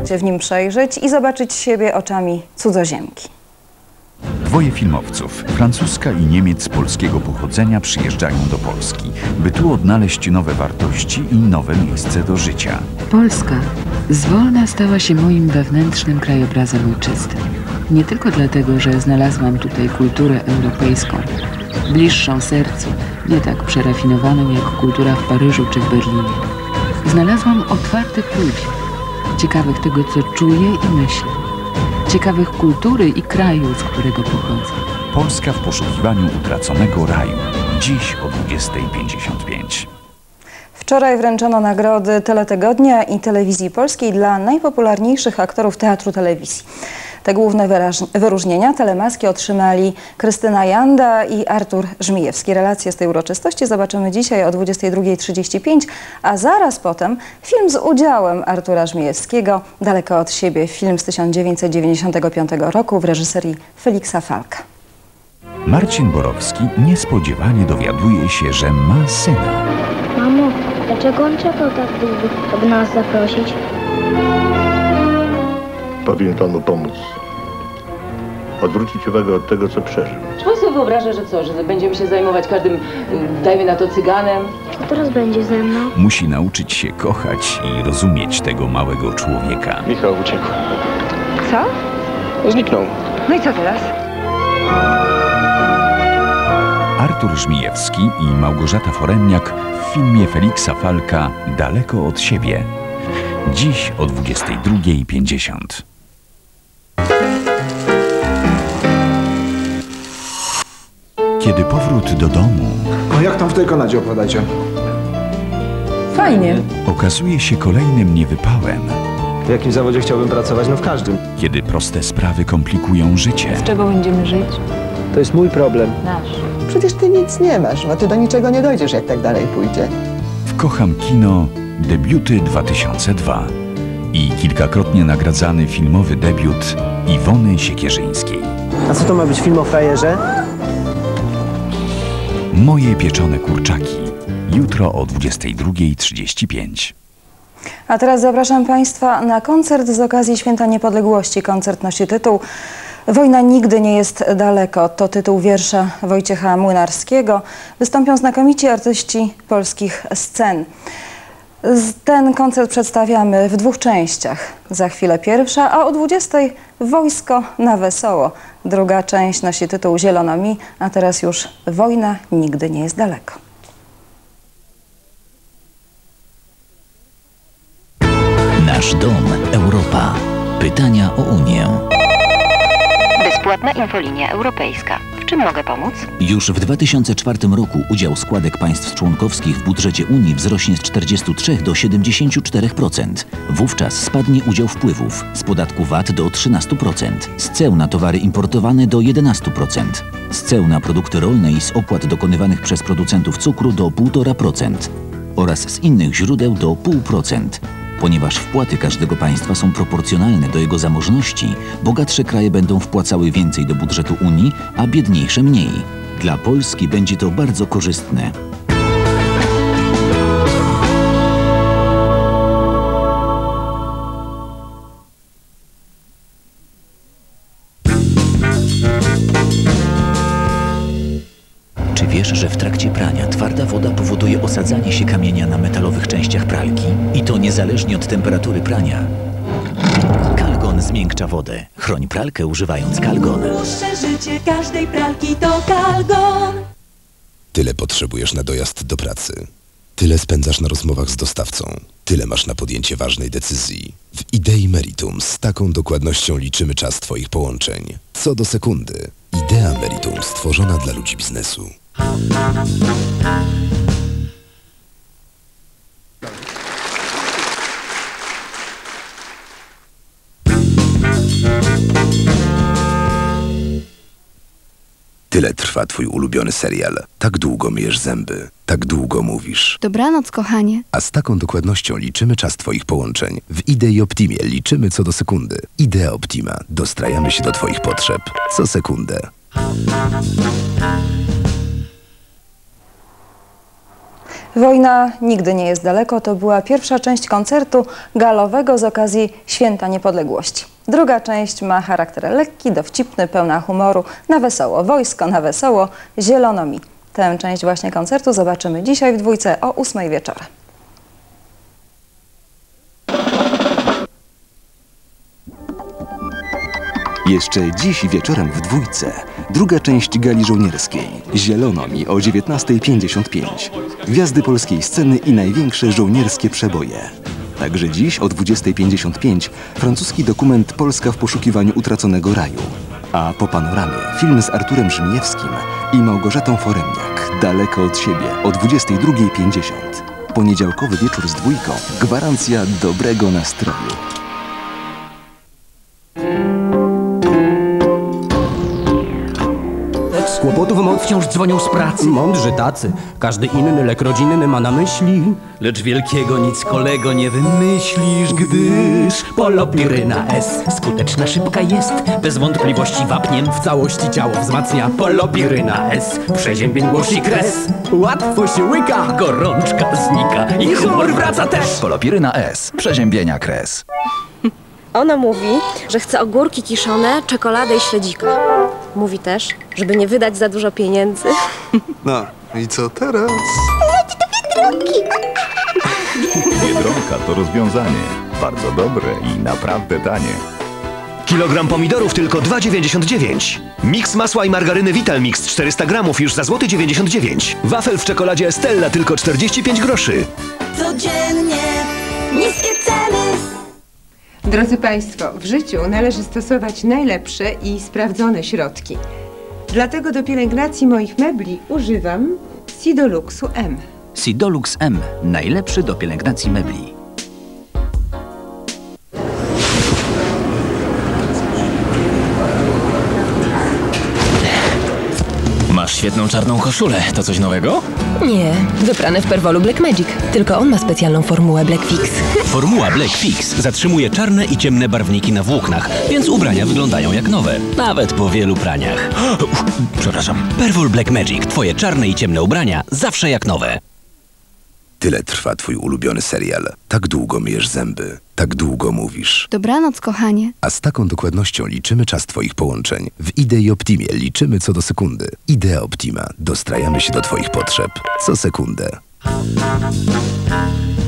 w nim przejrzeć i zobaczyć siebie oczami cudzoziemki. Dwoje filmowców, Francuska i Niemiec polskiego pochodzenia, przyjeżdżają do Polski, by tu odnaleźć nowe wartości i nowe miejsce do życia. Polska zwolna stała się moim wewnętrznym krajobrazem ojczystym. Nie tylko dlatego, że znalazłam tutaj kulturę europejską, bliższą sercu, nie tak przerafinowaną jak kultura w Paryżu czy w Berlinie. Znalazłam otwartych ludzi, ciekawych tego, co czuję i myślę, ciekawych kultury i kraju, z którego pochodzę. Polska w poszukiwaniu utraconego raju. Dziś o 20:55. Wczoraj wręczono nagrody Teletygodnia i Telewizji Polskiej dla najpopularniejszych aktorów teatru telewizji. Te główne wyróżnienia telemaski otrzymali Krystyna Janda i Artur Żmijewski. Relacje z tej uroczystości zobaczymy dzisiaj o 22:35, a zaraz potem film z udziałem Artura Żmijewskiego, Daleko od siebie, film z 1995 roku w reżyserii Feliksa Falka. Marcin Borowski niespodziewanie dowiaduje się, że ma syna. Mamo, dlaczego on czekał tak długo, aby nas zaprosić? Powinien panu pomóc. Odwrócić uwagę od tego, co przeżył. Czy pan sobie wyobraża, że co, że będziemy się zajmować każdym, dajmy na to, cyganem? Co teraz będzie ze mną? Musi nauczyć się kochać i rozumieć tego małego człowieka. Michał uciekł. Co? Zniknął. No i co teraz? Artur Żmijewski i Małgorzata Foremniak w filmie Feliksa Falka Daleko od siebie. Dziś o 22:50. Kiedy powrót do domu No jak tam w tej Kanadzie opowiadacie? Fajnie. okazuje się kolejnym niewypałem. W jakim zawodzie chciałbym pracować? No w każdym. Kiedy proste sprawy komplikują życie. Z czego będziemy żyć? To jest mój problem. Nasz. Przecież ty nic nie masz, no ty do niczego nie dojdziesz, jak tak dalej pójdzie. W Kocham Kino debiuty 2002 i kilkakrotnie nagradzany filmowy debiut Iwony Siekierzyńskiej. A co to ma być film o frajerze? Moje pieczone kurczaki. Jutro o 22:35. A teraz zapraszam Państwa na koncert z okazji Święta Niepodległości. Koncert nosi tytuł Wojna nigdy nie jest daleko. To tytuł wiersza Wojciecha Młynarskiego. Wystąpią znakomici artyści polskich scen. Ten koncert przedstawiamy w dwóch częściach. Za chwilę pierwsza, a o 20:00 Wojsko na wesoło. Druga część nosi tytuł Zielono mi, a teraz już Wojna nigdy nie jest daleko. Nasz dom, Europa. Pytania o Unię. Bezpłatna infolinia europejska. W czym mogę pomóc? Już w 2004 roku udział składek państw członkowskich w budżecie Unii wzrośnie z 43 do 74%. Wówczas spadnie udział wpływów z podatku VAT do 13%, z ceł na towary importowane do 11%, z ceł na produkty rolne i z opłat dokonywanych przez producentów cukru do 1,5% oraz z innych źródeł do 0,5%. Ponieważ wpłaty każdego państwa są proporcjonalne do jego zamożności, bogatsze kraje będą wpłacały więcej do budżetu Unii, a biedniejsze mniej. Dla Polski będzie to bardzo korzystne. Czy wiesz, że w trakcie prania twarda woda powoduje osadzanie się kamienia na metalowych częściach pralki? I to niezależnie od temperatury prania. Calgon zmiękcza wodę. Chroń pralkę używając Calgon. Dłuższe życie każdej pralki to Calgon. Tyle potrzebujesz na dojazd do pracy. Tyle spędzasz na rozmowach z dostawcą. Tyle masz na podjęcie ważnej decyzji. W Idei Meritum z taką dokładnością liczymy czas Twoich połączeń. Co do sekundy. Idea Meritum stworzona dla ludzi biznesu. Tyle trwa twój ulubiony serial. Tak długo myjesz zęby. Tak długo mówisz. Dobranoc, kochanie. A z taką dokładnością liczymy czas twoich połączeń. W Idei Optimie liczymy co do sekundy. Idea Optima. Dostrajamy się do twoich potrzeb. Co sekundę. Wojna nigdy nie jest daleko to była pierwsza część koncertu galowego z okazji Święta Niepodległości. Druga część ma charakter lekki, dowcipny, pełna humoru, na wesoło. Wojsko na wesoło, zielono mi. Tę część właśnie koncertu zobaczymy dzisiaj w Dwójce o 8 wieczorem. Jeszcze dziś wieczorem w Dwójce druga część gali żołnierskiej. Zielono mi o 19:55. Gwiazdy polskiej sceny i największe żołnierskie przeboje. Także dziś o 20:55 francuski dokument Polska w poszukiwaniu utraconego raju. A po panoramie film z Arturem Żmijewskim i Małgorzatą Foremniak Daleko od siebie o 22:50. Poniedziałkowy wieczór z Dwójką. Gwarancja dobrego nastroju. Z kłopotów moc wciąż dzwonią z pracy. Mądrzy tacy, każdy inny lek rodzinny ma na myśli. Lecz wielkiego nic kolego nie wymyślisz, gdyż Polopiryna S skuteczna, szybka jest, bez wątpliwości wapniem w całości ciało wzmacnia. Polopiryna S przeziębień i kres, łatwo się łyka, gorączka znika i humor wraca też. Polopiryna S, przeziębienia kres. Ona mówi, że chce ogórki kiszone, czekoladę i śledzika. Mówi też, żeby nie wydać za dużo pieniędzy. No, i co teraz? Biedronka to rozwiązanie. Bardzo dobre i naprawdę tanie. Kilogram pomidorów tylko 2,99. Miks masła i margaryny Vital Mix 400 gramów już za złoty 99. Wafel w czekoladzie Stella tylko 45 groszy. Codziennie niskie ceny. Drodzy Państwo, w życiu należy stosować najlepsze i sprawdzone środki. Dlatego do pielęgnacji moich mebli używam Sidoluxu M. Sidolux M, najlepszy do pielęgnacji mebli. Masz świetną czarną koszulę. To coś nowego? Nie, wyprane w Perwolu Black Magic. Tylko on ma specjalną formułę Black Fix. Formuła Black Fix zatrzymuje czarne i ciemne barwniki na włóknach, więc ubrania wyglądają jak nowe. Nawet po wielu praniach. Przepraszam. Perwol Black Magic. Twoje czarne i ciemne ubrania zawsze jak nowe. Tyle trwa twój ulubiony serial. Tak długo myjesz zęby. Tak długo mówisz. Dobranoc, kochanie. A z taką dokładnością liczymy czas twoich połączeń. W Idei Optimie liczymy co do sekundy. Idea Optima. Dostrajamy się do twoich potrzeb co sekundę.